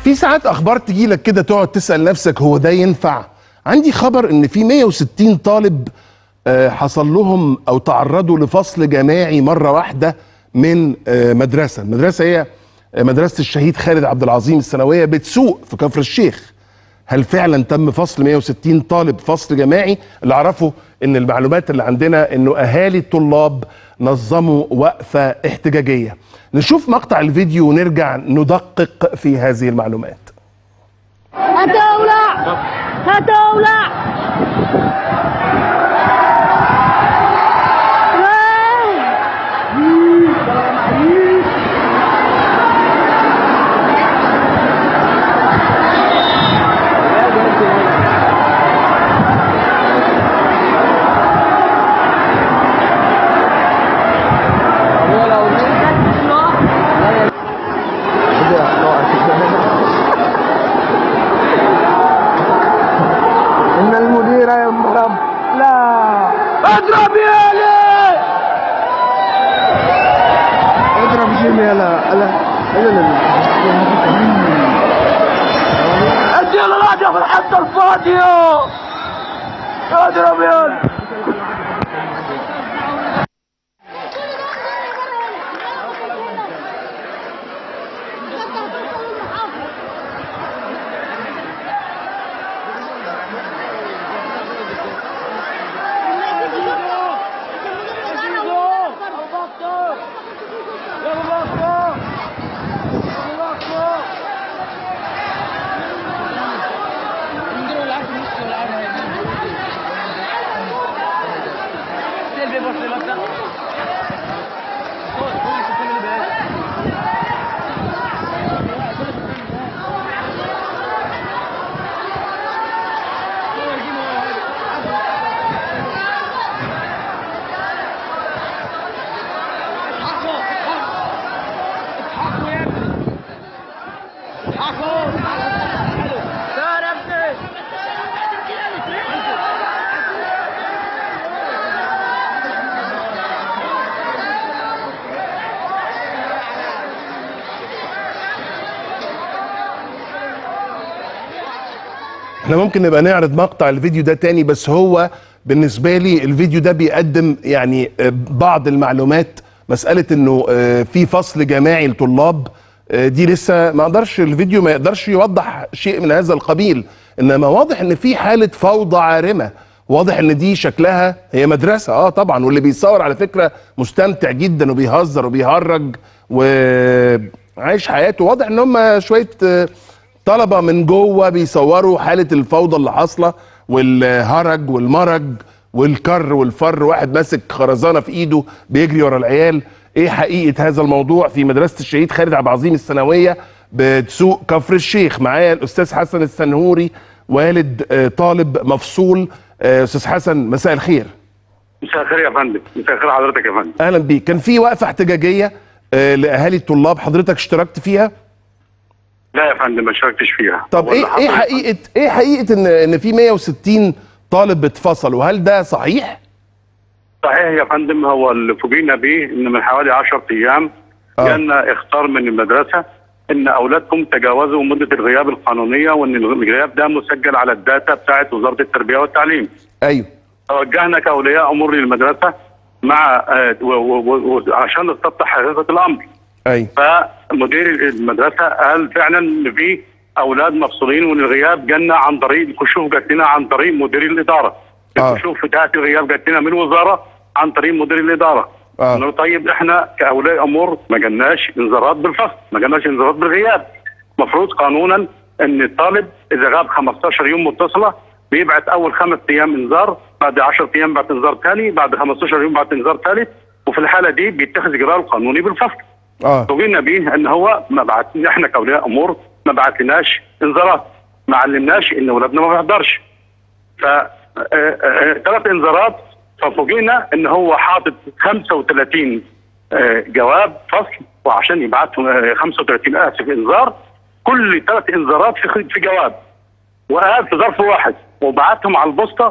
في ساعات اخبار تجي لك كده تقعد تسال نفسك هو ده ينفع؟ عندي خبر ان في 160 طالب حصل لهم او تعرضوا لفصل جماعي مره واحده من مدرسه. المدرسه هي مدرسه الشهيد خالد عبد العظيم الثانويه بتسوق في كفر الشيخ. هل فعلا تم فصل 160 طالب فصل جماعي؟ اللي اعرفه ان المعلومات اللي عندنا انه اهالي الطلاب نظموا وقفه احتجاجيه. نشوف مقطع الفيديو ونرجع ندقق في هذه المعلومات. هتولع هتولع. إن المدير يضرب. لا اضرب يا لا اضرب جيم يا لا لا ادي الراجل في الحته الفاضيه. اضرب يا لا. احنا ممكن نبقى نعرض مقطع الفيديو ده تاني، بس هو بالنسبة لي الفيديو ده بيقدم يعني بعض المعلومات. مسألة انه في فصل جماعي لطلاب دي لسه ما اقدرش، الفيديو ما يقدرش يوضح شيء من هذا القبيل، انما واضح ان في حالة فوضى عارمة. واضح ان دي شكلها هي مدرسة طبعا، واللي بيصور على فكرة مستمتع جدا وبيهزر وبيهرج وعايش حياته. واضح ان هم شوية طلبة من جوه بيصوروا حالة الفوضى اللي حاصلة والهرج والمرج والكر والفر، واحد ماسك خرزانة في ايده بيجري ورا العيال. ايه حقيقة هذا الموضوع في مدرسة الشهيد خالد عبد العظيم الثانوية بتسوق كفر الشيخ؟ معايا الاستاذ حسن السنهوري والد طالب مفصول. استاذ حسن مساء الخير. مساء الخير يا فندم. مساء الخير حضرتك يا فندم. اهلا بيك. كان في وقفة احتجاجية لاهالي الطلاب، حضرتك اشتركت فيها؟ لا يا فندم ما شاركتش فيها. طب ايه حقيقة ان في 160 طالب اتفصلوا؟ هل ده صحيح؟ صحيح يا فندم. هو اللي فوجئنا بيه ان من حوالي 10 ايام جالنا اخطار من المدرسة ان اولادكم تجاوزوا مدة الغياب القانونية، وان الغياب ده مسجل على الداتا بتاعت وزارة التربية والتعليم. ايوه. توجهنا كاولياء امور للمدرسة مع عشان نستبطن حقيقة الامر. ايوه. فمدير المدرسه قال فعلا ان في اولاد مفصولين، وان الغياب جالنا عن طريق الكشوف، جات لنا عن طريق مدير الاداره. الكشوف بتاعت الغياب جات لنا من الوزاره عن طريق مدير الاداره. قلنا طيب احنا كاولياء امور ما جالناش انذارات بالفصل، ما جالناش انذارات بالغياب. المفروض قانونا ان الطالب اذا غاب 15 يوم متصله بيبعت اول 5 ايام انذار، بعد 10 ايام بعد انذار ثاني، بعد 15 يوم بعد انذار ثالث، وفي الحاله دي بيتخذ اجراء قانوني بالفصل. فوجئنا بيه ان هو ما بعت، احنا كاولياء امور ما بعتلناش انذارات، ما علمناش ان اولادنا ما بيحضرش. ف 3 انذارات. ففوجئنا ان هو حاطط 35 جواب فصل، وعشان يبعتهم 35 انذار، كل 3 انذارات في جواب، وقال في ظرف واحد، وبعتهم على البوسطه،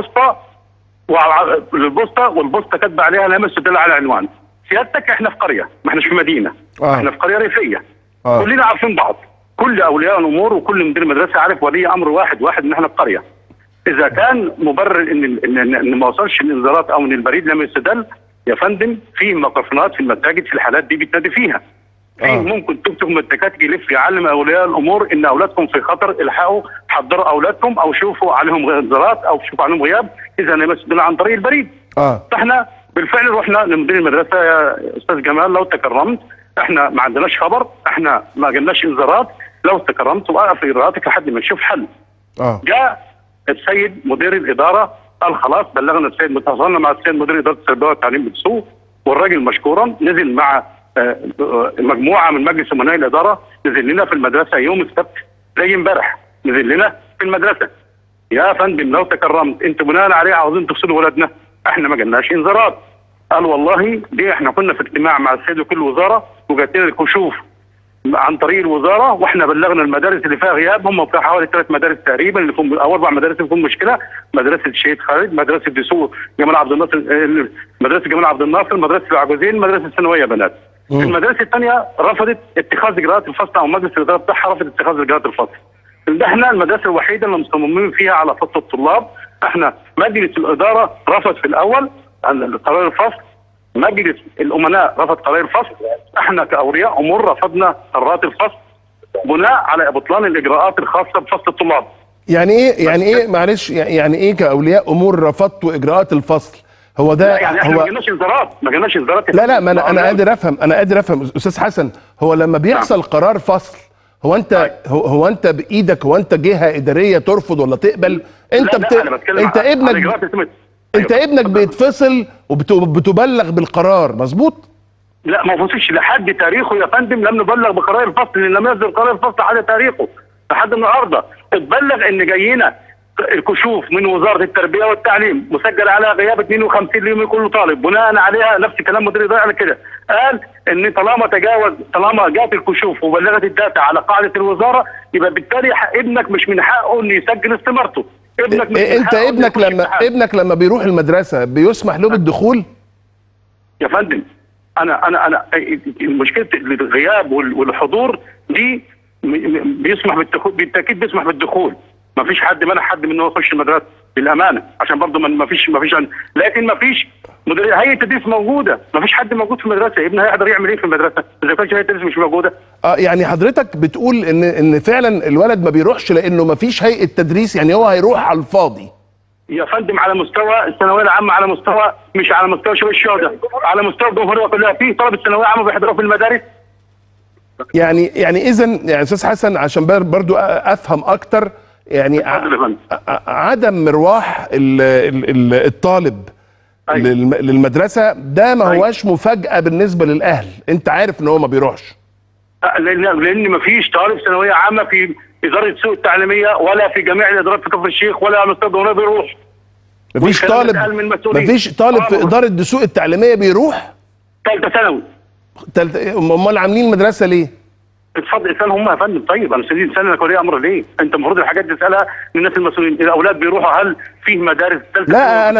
والبوسطه كاتبه عليها لامس تدل على عنوان. سيادتك احنا في قريه، ما احناش في مدينه. احنا في قريه ريفيه. كلنا عارفين بعض. كل اولياء الامور وكل مدير مدرسه عارف ولي امر واحد ان احنا القريه. اذا كان مبرر ان ما وصلش الانذارات او ان البريد لم يستدل يا فندم، في ميكروفونات في المساجد في الحالات دي بيتنادي فيها. ممكن توك من التكاتك يلف يعلم اولياء الامور ان اولادكم في خطر، الحقوا حضروا اولادكم او شوفوا عليهم انذارات او شوفوا عليهم غياب اذا لم يستدل عن طريق البريد. فاحنا بالفعل رحنا لمدير المدرسه يا استاذ جمال لو تكرمت، احنا ما عندناش خبر، احنا ما جالناش انذارات، لو تكرمت وقف اجراءاتك لحد ما نشوف حل. جاء السيد مدير الاداره قال خلاص بلغنا السيد، متواصلنا مع السيد مدير اداره التربيه والتعليم بالسوق، والراجل مشكورا نزل مع مجموعه من مجلس امناء الاداره، نزل لنا في المدرسه يوم السبت زي امبارح، نزل لنا في المدرسه. يا فندم لو تكرمت انتوا بناء عليه عاوزين تفصلوا ولادنا، احنا ما جالناش انذارات. قال والله دي احنا كنا في اجتماع مع السيد وكل وزاره وجات لنا الكشوف عن طريق الوزاره، واحنا بلغنا المدارس اللي فيها غياب، هم في حوالي 3 مدارس تقريبا اللي فيهم او 4 مدارس اللي فيهم مشكله، مدرسه الشهيد خالد، مدرسه دسوق جمال عبد الناصر، مدرسه جمال عبد الناصر، مدرسه العجوزين، المدرسه الثانويه بنات. المدارس الثانيه رفضت اتخاذ اجراءات الفصل او مجلس الاداره بتاعها رفض اتخاذ اجراءات الفصل. احنا المدرسه الوحيده اللي مصممين فيها على فصل الطلاب، احنا مجلس الاداره رفض في الاول قرار الفصل، مجلس الامناء رفض قرار الفصل، احنا كاولياء امور رفضنا قرارات الفصل بناء على بطلان الاجراءات الخاصه بفصل الطلاب. يعني ايه معلش، يعني ايه كاولياء امور رفضتوا اجراءات الفصل؟ هو ده يعني احنا ما جالناش انذارات لا ما انا قادر افهم استاذ حسن. هو لما بيحصل قرار فصل هو انت بايدك، هو انت جهه اداريه ترفض ولا تقبل؟ انت ابنك بيتفصل وبتبلغ بالقرار، مظبوط؟ لا ما فصلش لحد تاريخه يا فندم، لم نبلغ بقرار الفصل لان لم يصدر قرار الفصل على تاريخه لحد النهارده. اتبلغ ان جاينا الكشوف من وزاره التربيه والتعليم مسجل على غياب 52 يوم لكل طالب، بناء عليها نفس كلام مدير الاداره على كده، قال ان طالما جات الكشوف وبلغت الداتا على قاعده الوزاره يبقى بالتالي ابنك مش من حقه انه يسجل استمارته. ابنك مش انت ابنك لما بيروح المدرسه بيسمح له بالدخول؟ يا فندم انا مشكله الغياب والحضور دي بيسمح بالدخول، بالتاكيد بيسمح بالدخول، ما فيش حد منع حد من انه يخش المدرسه بالامانه عشان برضه ما فيش لكن ما فيش هيئه التدريس موجوده، ما فيش حد موجود في المدرسه، ابنه هيقدر يعمل ايه في المدرسه اذا كانت هيئه التدريس مش موجوده؟ يعني حضرتك بتقول ان فعلا الولد ما بيروحش لانه ما فيش هيئه تدريس، يعني هو هيروح على الفاضي. يا فندم على مستوى الثانويه العامه، على مستوى مش على مستوى شباب الشهداء، على مستوى الجمهوريه كلها في طلبه الثانويه العامه بيحضروا في المدارس. يعني اذا يعني استاذ حسن عشان برضو افهم اكتر، يعني عدم مروح الطالب للمدرسه ده ما هواش مفاجاه بالنسبه للاهل، انت عارف ان هو ما بيروحش. لان ما فيش طالب ثانويه عامه في اداره السوق التعليميه ولا في جميع الادارات في كفر الشيخ ولا على مستوى الجمهوريه بيروح. مفيش طالب في اداره السوق التعليميه بيروح؟ ثالثه ثانوي. امال عاملين مدرسه ليه؟ اتفضل اسال هم يا فندم. طيب انا سيدي اسالك ولي امر ليه؟ انت المفروض الحاجات دي تسالها للناس المسؤولين، الاولاد بيروحوا هل فيه مدارس ثالثه؟ لا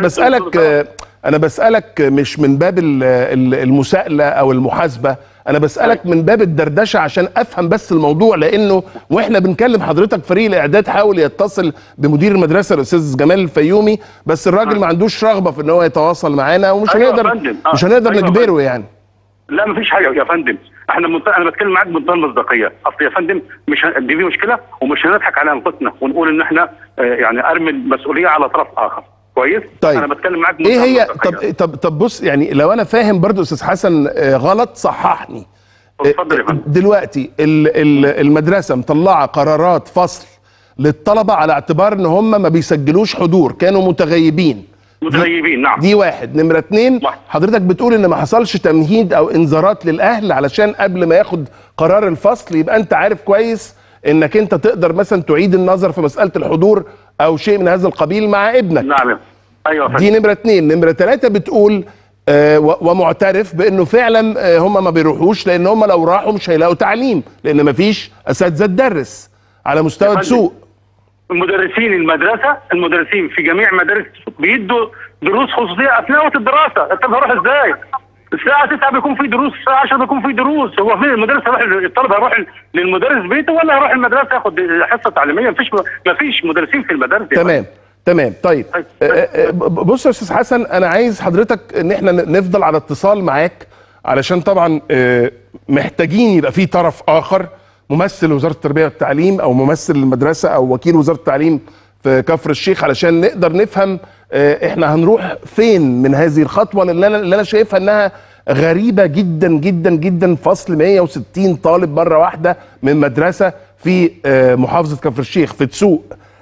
انا بسالك مش من باب المساءله او المحاسبه، انا بسالك من باب الدردشه عشان افهم بس الموضوع، لانه واحنا بنكلم حضرتك فريق الاعداد حاول يتصل بمدير المدرسه الاستاذ جمال الفيومي، بس الراجل ما عندوش رغبه في ان هو يتواصل معانا ومش هنقدر نجبره يعني. لا مفيش حاجه يا فندم، انا بتكلم معاك بمنتهى المصداقيه، اصل يا فندم مش دي مشكله ومش هنضحك على انفسنا ونقول ان احنا يعني ارمي المسؤوليه على طرف اخر، كويس؟ طيب انا بتكلم معاك ايه هي طب بص، يعني لو انا فاهم برضو استاذ حسن غلط صححني. اتفضل يا فندم. دلوقتي المدرسه مطلعه قرارات فصل للطلبه على اعتبار ان هم ما بيسجلوش حضور، كانوا متغيبين. نعم. دي واحد. نمرة 2 حضرتك بتقول ان ما حصلش تمهيد او انذارات للاهل علشان قبل ما ياخد قرار الفصل يبقى انت عارف كويس انك انت تقدر مثلا تعيد النظر في مسألة الحضور او شيء من هذا القبيل مع ابنك. نعم ايوه. دي نمرة 2. نمرة 3 بتقول ومعترف بانه فعلا هم ما بيروحوش لان هم لو راحوا مش هيلاقوا تعليم لان ما فيش اساتذه تدرس على مستوى السوق. المدرسين في جميع مدارس بيدوا دروس خصوصيه اثناء الدراسه، طب هروح ازاي؟ الساعة 9 بيكون في دروس، الساعة 10 بيكون في دروس. هو فين المدرس هيروح؟ الطالب هيروح للمدرس بيته ولا هيروح المدرسة ياخد حصة تعليمية؟ مفيش مدرسين في المدارس. تمام. طيب بص يا استاذ حسن، انا عايز حضرتك ان احنا نفضل على اتصال معاك، علشان طبعا محتاجين يبقى في طرف اخر، ممثل وزارة التربية والتعليم او ممثل المدرسة او وكيل وزارة التعليم في كفر الشيخ، علشان نقدر نفهم احنا هنروح فين من هذه الخطوة اللي انا شايفها انها غريبة جدا جدا جدا. فصل 160 طالب مرة واحدة من مدرسة في محافظة كفر الشيخ في تسوق،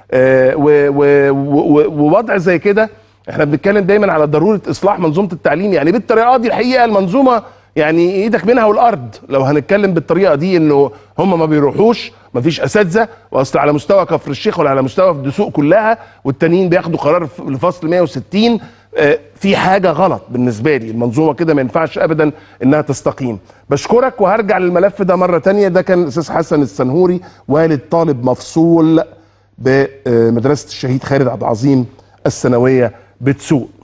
ووضع زي كده. احنا بنتكلم دايما على ضرورة اصلاح منظومة التعليم، يعني بالطريقة دي الحقيقة المنظومة يعني ايدك منها والارض. لو هنتكلم بالطريقة دي انه هم ما بيروحوش، ما فيش اساتذة، واصل على مستوى كفر الشيخ ولا على مستوى في دسوق كلها، والتانيين بياخدوا قرار لفصل 160. في حاجة غلط بالنسبة لي، المنظومة كده ما ينفعش ابدا انها تستقيم. بشكرك وهرجع للملف ده مرة تانية. ده كان الاستاذ حسن السنهوري، والد طالب مفصول بمدرسة الشهيد خالد عبد العظيم الثانوية بتسوق.